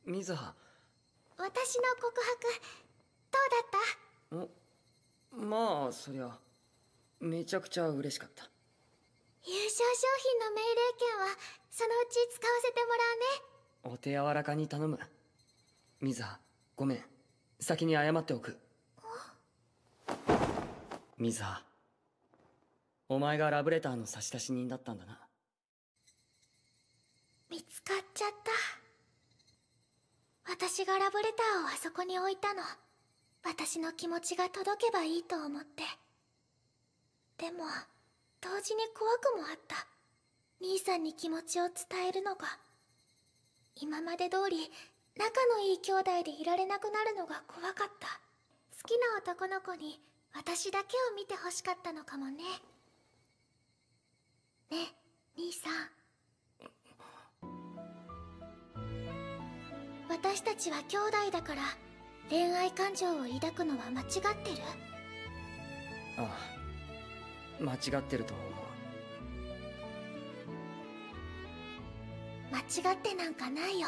水葉。 私の告白どうだった？ まあそりゃめちゃくちゃ嬉しかった。 優勝商品の命令権はそのうち使わせてもらうね。 お手柔らかに頼む。水葉、ごめん、先に謝っておく。水葉、お前がラブレターの差出人だったんだな。 見つかっちゃった。私がラブレターをあそこに置いたの。私の気持ちが届けばいいと思って。でも同時に怖くもあった。兄さんに気持ちを伝えるのが。今まで通り仲のいい兄弟でいられなくなるのが怖かった。好きな男の子に私だけを見てほしかったのかもね。ね、兄さん。私たちは兄弟だから恋愛感情を抱くのは間違ってる？ ああ、間違ってると思う。間違ってなんかないよ。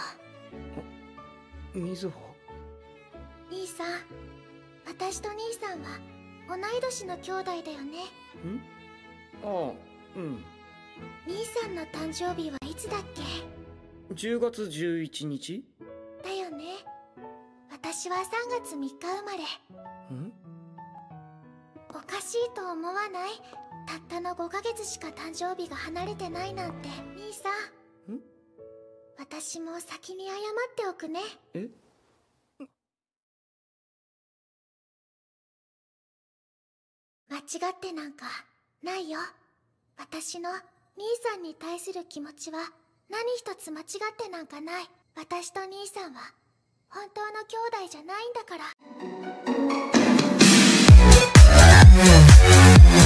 水穂。 兄さん、私と兄さんは同い年の兄弟だよね。 ああ、うん。 兄さんの誕生日はいつだっけ ？10月11日だよね。私は3月3日生まれ。おかしいと思わない？たったの5ヶ月しか誕生日が離れてないなんて。兄さん、私も先に謝っておくね。間違ってなんかないよ。私の兄さんに対する気持ちは何一つ間違ってなんかない。私と兄さんは本当の兄弟じゃないんだから。